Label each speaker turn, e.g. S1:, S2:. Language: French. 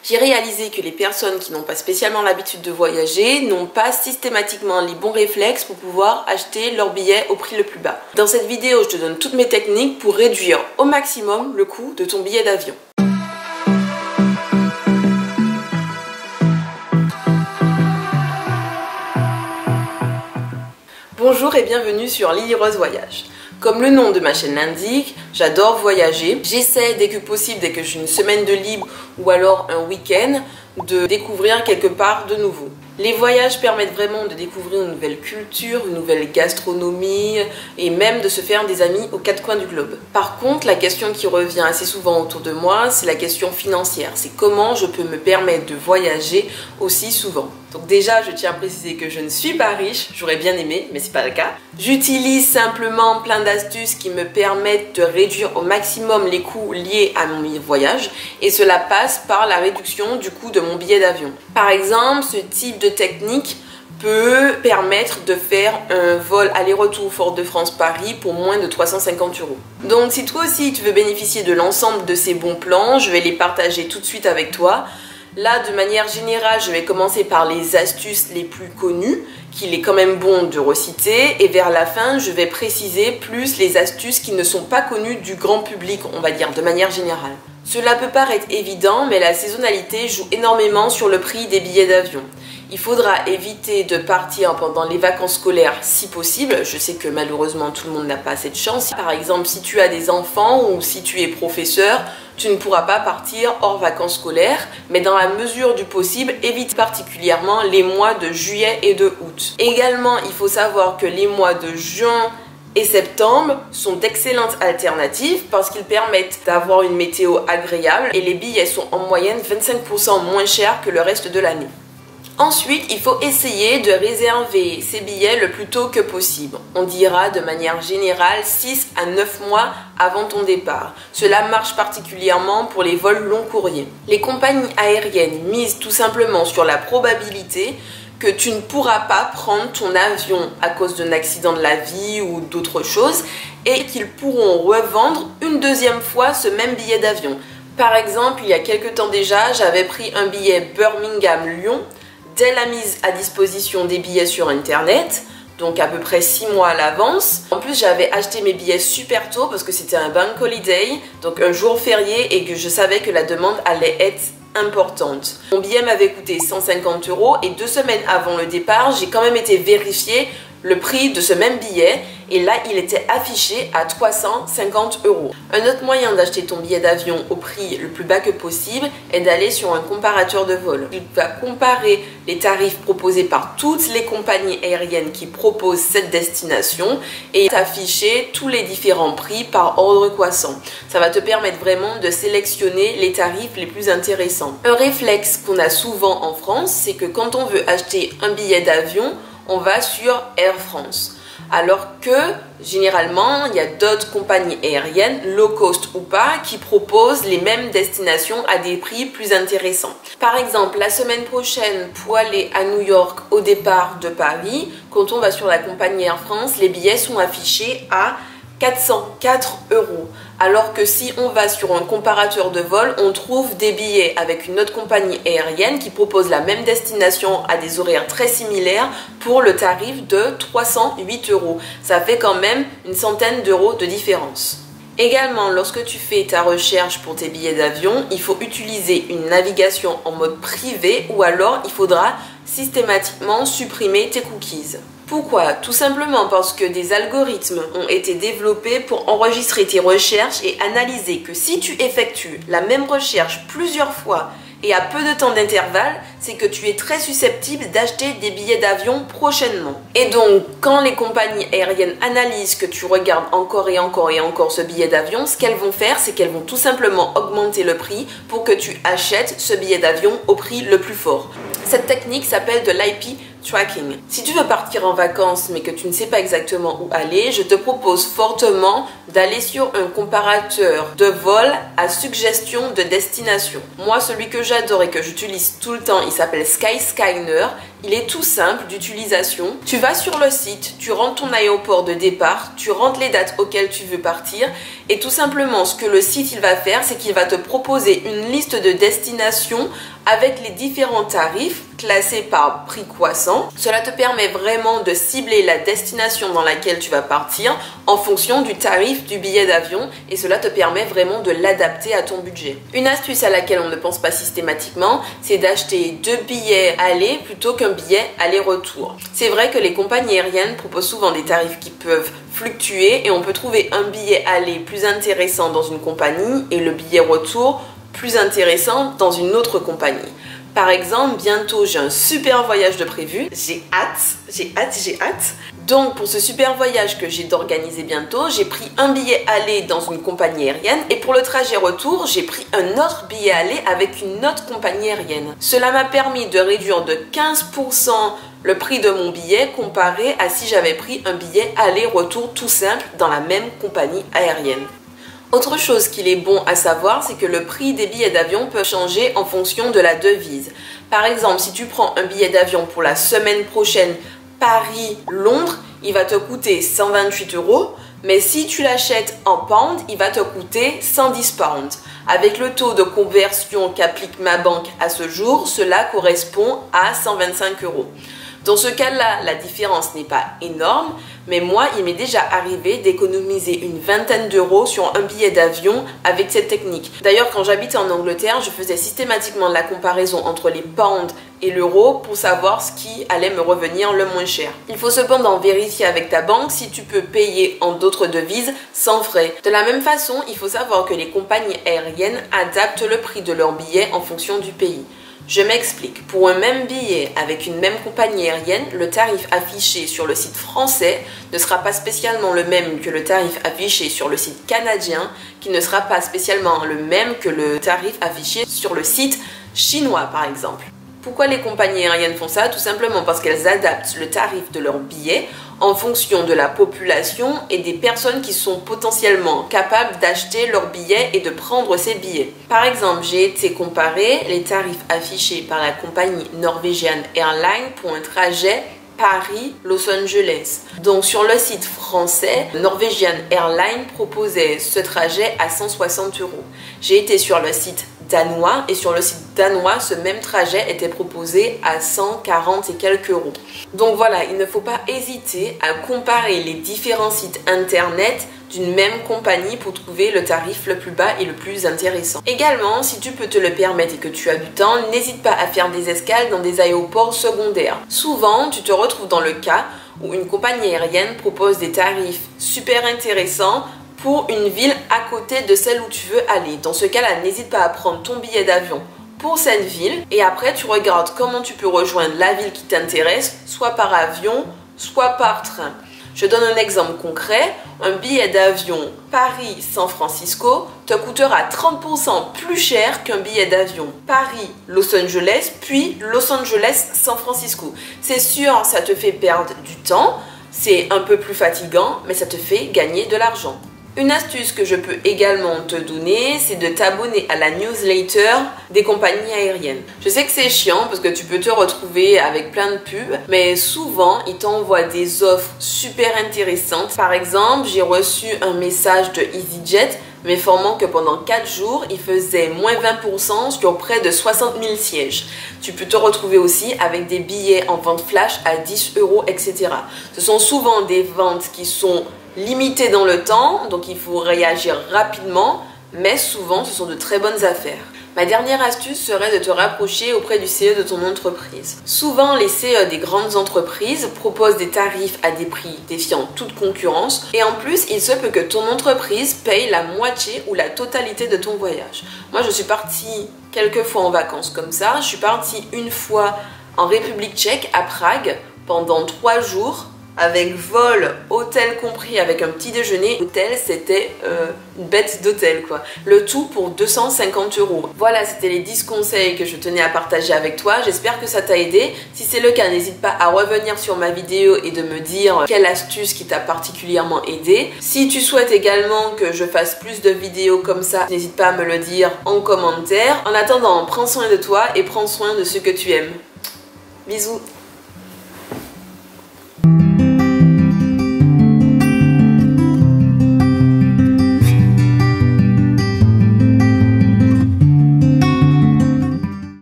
S1: J'ai réalisé que les personnes qui n'ont pas spécialement l'habitude de voyager n'ont pas systématiquement les bons réflexes pour pouvoir acheter leur billet au prix le plus bas. Dans cette vidéo, je te donne toutes mes techniques pour réduire au maximum le coût de ton billet d'avion. Bonjour et bienvenue sur Lily Rose Voyage. Comme le nom de ma chaîne l'indique, j'adore voyager. J'essaie dès que possible, dès que j'ai une semaine de libre ou alors un week-end, de découvrir quelque part de nouveau. Les voyages permettent vraiment de découvrir une nouvelle culture, une nouvelle gastronomie et même de se faire des amis aux quatre coins du globe. Par contre, la question qui revient assez souvent autour de moi, c'est la question financière. C'est comment je peux me permettre de voyager aussi souvent. Donc déjà, je tiens à préciser que je ne suis pas riche, j'aurais bien aimé, mais c'est pas le cas. J'utilise simplement plein d'astuces qui me permettent de réduire au maximum les coûts liés à mon voyage et cela passe par la réduction du coût de mon billet d'avion. Par exemple, ce type de technique peut permettre de faire un vol aller-retour Fort-de-France-Paris pour moins de 350 €. Donc si toi aussi tu veux bénéficier de l'ensemble de ces bons plans, je vais les partager tout de suite avec toi. Là, de manière générale, je vais commencer par les astuces les plus connues, qu'il est quand même bon de reciter, et vers la fin, je vais préciser plus les astuces qui ne sont pas connues du grand public, on va dire, de manière générale. Cela peut paraître évident, mais la saisonnalité joue énormément sur le prix des billets d'avion. Il faudra éviter de partir pendant les vacances scolaires si possible. Je sais que malheureusement tout le monde n'a pas cette chance. Par exemple, si tu as des enfants ou si tu es professeur, tu ne pourras pas partir hors vacances scolaires. Mais dans la mesure du possible, évite particulièrement les mois de juillet et de août. Également, il faut savoir que les mois de juin et septembre sont d'excellentes alternatives parce qu'ils permettent d'avoir une météo agréable et les billets sont en moyenne 25% moins chers que le reste de l'année. Ensuite, il faut essayer de réserver ces billets le plus tôt que possible. On dira de manière générale 6 à 9 mois avant ton départ. Cela marche particulièrement pour les vols long courriers. Les compagnies aériennes misent tout simplement sur la probabilité que tu ne pourras pas prendre ton avion à cause d'un accident de la vie ou d'autres choses et qu'ils pourront revendre une deuxième fois ce même billet d'avion. Par exemple, il y a quelques temps déjà, j'avais pris un billet Birmingham-Lyon dès la mise à disposition des billets sur internet, donc à peu près 6 mois à l'avance. En plus, j'avais acheté mes billets super tôt parce que c'était un bank holiday, donc un jour férié, et que je savais que la demande allait être importante. Mon billet m'avait coûté 150 € et 2 semaines avant le départ, j'ai quand même été vérifier le prix de ce même billet et là il était affiché à 350 €. Un autre moyen d'acheter ton billet d'avion au prix le plus bas que possible est d'aller sur un comparateur de vol. Il va comparer les tarifs proposés par toutes les compagnies aériennes qui proposent cette destination et t'afficher tous les différents prix par ordre croissant. Ça va te permettre vraiment de sélectionner les tarifs les plus intéressants. Un réflexe qu'on a souvent en France, c'est que quand on veut acheter un billet d'avion, on va sur Air France. Alors que généralement, il y a d'autres compagnies aériennes, low cost ou pas, qui proposent les mêmes destinations à des prix plus intéressants. Par exemple, la semaine prochaine, pour aller à New York au départ de Paris, quand on va sur la compagnie Air France, les billets sont affichés à 404 €. Alors que si on va sur un comparateur de vol, on trouve des billets avec une autre compagnie aérienne qui propose la même destination à des horaires très similaires pour le tarif de 308 €. Ça fait quand même une centaine d'euros de différence. Également, lorsque tu fais ta recherche pour tes billets d'avion, il faut utiliser une navigation en mode privé ou alors il faudra systématiquement supprimer tes cookies. Pourquoi? Tout simplement parce que des algorithmes ont été développés pour enregistrer tes recherches et analyser que si tu effectues la même recherche plusieurs fois et à peu de temps d'intervalle, c'est que tu es très susceptible d'acheter des billets d'avion prochainement. Et donc, quand les compagnies aériennes analysent que tu regardes encore et encore et encore ce billet d'avion, ce qu'elles vont faire, c'est qu'elles vont tout simplement augmenter le prix pour que tu achètes ce billet d'avion au prix le plus fort. Cette technique s'appelle de l'IP tracking. Si tu veux partir en vacances mais que tu ne sais pas exactement où aller, je te propose fortement d'aller sur un comparateur de vol à suggestion de destination. Moi, celui que j'adore et que j'utilise tout le temps, il s'appelle Skyscanner. Il est tout simple d'utilisation. Tu vas sur le site, tu rentres ton aéroport de départ, tu rentres les dates auxquelles tu veux partir et tout simplement ce que le site il va faire, c'est qu'il va te proposer une liste de destinations avec les différents tarifs classés par prix croissant. Cela te permet vraiment de cibler la destination dans laquelle tu vas partir en fonction du tarif du billet d'avion et cela te permet vraiment de l'adapter à ton budget. Une astuce à laquelle on ne pense pas systématiquement, c'est d'acheter 2 billets aller plutôt qu'un billet aller-retour. C'est vrai que les compagnies aériennes proposent souvent des tarifs qui peuvent fluctuer et on peut trouver un billet aller plus intéressant dans une compagnie et le billet retour plus intéressant dans une autre compagnie. Par exemple, bientôt j'ai un super voyage de prévu. J'ai hâte. Donc pour ce super voyage que j'ai d'organiser bientôt, j'ai pris un billet aller dans une compagnie aérienne et pour le trajet retour, j'ai pris un autre billet aller avec une autre compagnie aérienne. Cela m'a permis de réduire de 15% le prix de mon billet comparé à si j'avais pris un billet aller-retour tout simple dans la même compagnie aérienne. Autre chose qu'il est bon à savoir, c'est que le prix des billets d'avion peut changer en fonction de la devise. Par exemple, si tu prends un billet d'avion pour la semaine prochaine Paris-Londres, il va te coûter 128 €, mais si tu l'achètes en pounds, il va te coûter 110 pounds. Avec le taux de conversion qu'applique ma banque à ce jour, cela correspond à 125 €. Dans ce cas-là, la différence n'est pas énorme, mais moi, il m'est déjà arrivé d'économiser une vingtaine d'euros sur un billet d'avion avec cette technique. D'ailleurs, quand j'habitais en Angleterre, je faisais systématiquement la comparaison entre les pounds et l'euro pour savoir ce qui allait me revenir le moins cher. Il faut cependant vérifier avec ta banque si tu peux payer en d'autres devises sans frais. De la même façon, il faut savoir que les compagnies aériennes adaptent le prix de leurs billets en fonction du pays. Je m'explique. Pour un même billet avec une même compagnie aérienne, le tarif affiché sur le site français ne sera pas spécialement le même que le tarif affiché sur le site canadien, qui ne sera pas spécialement le même que le tarif affiché sur le site chinois par exemple. Pourquoi les compagnies aériennes font ça? Tout simplement parce qu'elles adaptent le tarif de leurs billets en fonction de la population et des personnes qui sont potentiellement capables d'acheter leurs billets et de prendre ces billets. Par exemple, j'ai été comparer les tarifs affichés par la compagnie Norwegian Airlines pour un trajet Paris-Los Angeles. Donc sur le site français, Norwegian Airlines proposait ce trajet à 160 €. J'ai été sur le site danois et sur le site danois, ce même trajet était proposé à 140 et quelques euros. Donc voilà, il ne faut pas hésiter à comparer les différents sites internet d'une même compagnie pour trouver le tarif le plus bas et le plus intéressant. Également, si tu peux te le permettre et que tu as du temps, n'hésite pas à faire des escales dans des aéroports secondaires. Souvent, tu te retrouves dans le cas où une compagnie aérienne propose des tarifs super intéressants pour une ville à côté de celle où tu veux aller. Dans ce cas-là, n'hésite pas à prendre ton billet d'avion pour cette ville et après tu regardes comment tu peux rejoindre la ville qui t'intéresse, soit par avion, soit par train. Je donne un exemple concret, un billet d'avion Paris-San Francisco te coûtera 30% plus cher qu'un billet d'avion Paris-Los Angeles, puis Los Angeles-San Francisco. C'est sûr, ça te fait perdre du temps, c'est un peu plus fatigant, mais ça te fait gagner de l'argent. Une astuce que je peux également te donner, c'est de t'abonner à la newsletter des compagnies aériennes. Je sais que c'est chiant parce que tu peux te retrouver avec plein de pubs, mais souvent ils t'envoient des offres super intéressantes. Par exemple, j'ai reçu un message de EasyJet m'informant que pendant 4 jours, ils faisaient moins 20% sur près de 60 000 sièges. Tu peux te retrouver aussi avec des billets en vente flash à 10 €, etc. Ce sont souvent des ventes qui sont limitées dans le temps, donc il faut réagir rapidement, mais souvent ce sont de très bonnes affaires. Ma dernière astuce serait de te rapprocher auprès du CE de ton entreprise. Souvent, les CE des grandes entreprises proposent des tarifs à des prix défiant toute concurrence et en plus, il se peut que ton entreprise paye la moitié ou la totalité de ton voyage. Moi, je suis partie quelques fois en vacances comme ça. Je suis partie une fois en République tchèque, à Prague, pendant 3 jours. avec vol, hôtel compris, avec un petit déjeuner. Hôtel, c'était une bête d'hôtel quoi. Le tout pour 250 €. Voilà, c'était les 10 conseils que je tenais à partager avec toi. J'espère que ça t'a aidé. Si c'est le cas, n'hésite pas à revenir sur ma vidéo et de me dire quelle astuce qui t'a particulièrement aidé. Si tu souhaites également que je fasse plus de vidéos comme ça, n'hésite pas à me le dire en commentaire. En attendant, prends soin de toi et prends soin de ceux que tu aimes. Bisous.